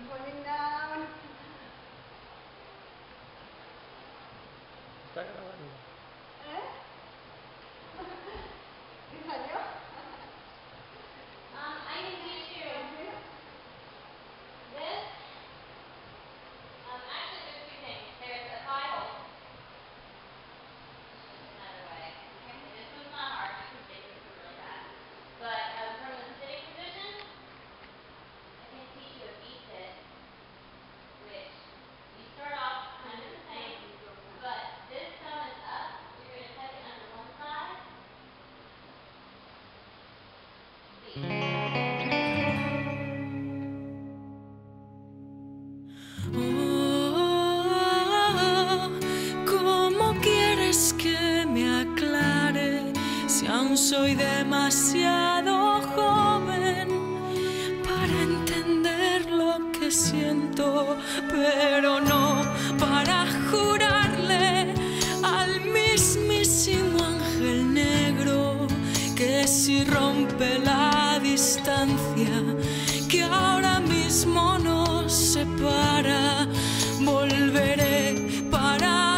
falling down. Está grabando. ¿Eh? ¿Qué salió? I need you to this. Actually, there's two things. There's a file. Another way. Okay. This one's not hard. You can take this really fast. But from the sitting position, I can teach you a beat sit, which you start off kind of the same, but this thumb is up. You're going to tuck it under one side. Beat. ¿Cómo quieres que me aclare si aún soy demasiado joven para entender lo que siento, pero no para jurarle al mismísimo ángel negro que si rompe la distancia que ahora mismo nos separa, volveré para